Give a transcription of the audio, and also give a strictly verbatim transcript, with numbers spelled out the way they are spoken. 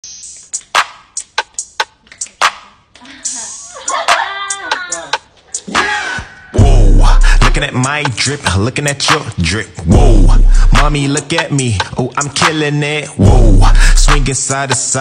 Whoa, looking at my drip, looking at your drip. Whoa, mommy, look at me. Oh, I'm killing it. Whoa, swinging side to side.